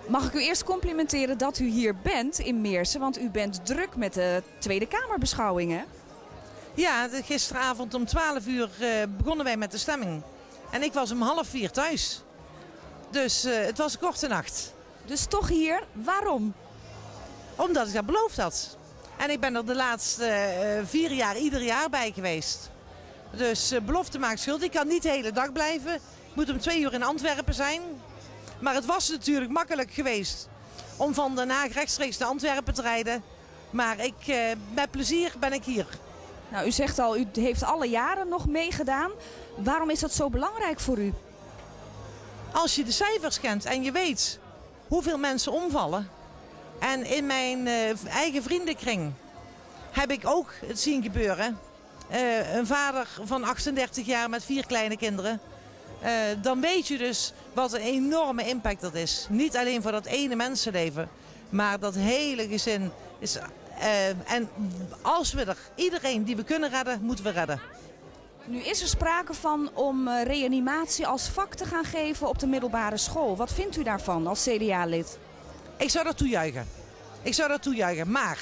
Mag ik u eerst complimenteren dat u hier bent in Meersen, want u bent druk met de Tweede Kamerbeschouwing, hè? Ja, gisteravond om 12 uur begonnen wij met de stemming. En ik was om 3:30 thuis. Dus het was een korte nacht. Dus toch hier, waarom? Omdat ik dat beloofd had. En ik ben er de laatste 4 jaar ieder jaar bij geweest. Dus belofte maakt schuld. Ik kan niet de hele dag blijven. Ik moet om 2 uur in Antwerpen zijn. Maar het was natuurlijk makkelijk geweest om van Den Haag rechtstreeks naar Antwerpen te rijden. Maar met plezier ben ik hier. Nou, u zegt al, u heeft alle jaren nog meegedaan. Waarom is dat zo belangrijk voor u? Als je de cijfers kent en je weet hoeveel mensen omvallen. En in mijn eigen vriendenkring heb ik ook het zien gebeuren. Een vader van 38 jaar met 4 kleine kinderen. Dan weet je dus wat een enorme impact dat is. Niet alleen voor dat ene mensenleven, maar dat hele gezin is. En als we iedereen die we kunnen redden, moeten we redden. Nu is er sprake van om reanimatie als vak te gaan geven op de middelbare school. Wat vindt u daarvan als CDA-lid? Ik zou dat toejuichen. Ik zou dat toejuichen. Maar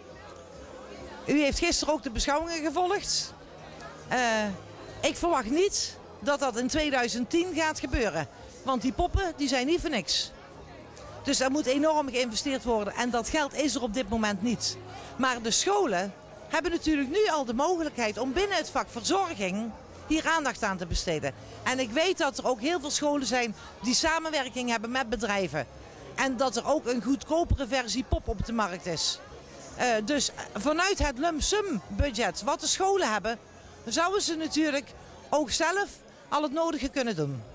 u heeft gisteren ook de beschouwingen gevolgd. Ik verwacht niet dat dat in 2010 gaat gebeuren. Want die poppen die zijn niet voor niks. Dus er moet enorm geïnvesteerd worden. En dat geld is er op dit moment niet. Maar de scholen hebben natuurlijk nu al de mogelijkheid om binnen het vak verzorging hier aandacht aan te besteden. En ik weet dat er ook heel veel scholen zijn die samenwerking hebben met bedrijven. En dat er ook een goedkopere versie pop op de markt is. Dus vanuit het lump sum budget wat de scholen hebben, zouden ze natuurlijk ook zelf al het nodige kunnen doen.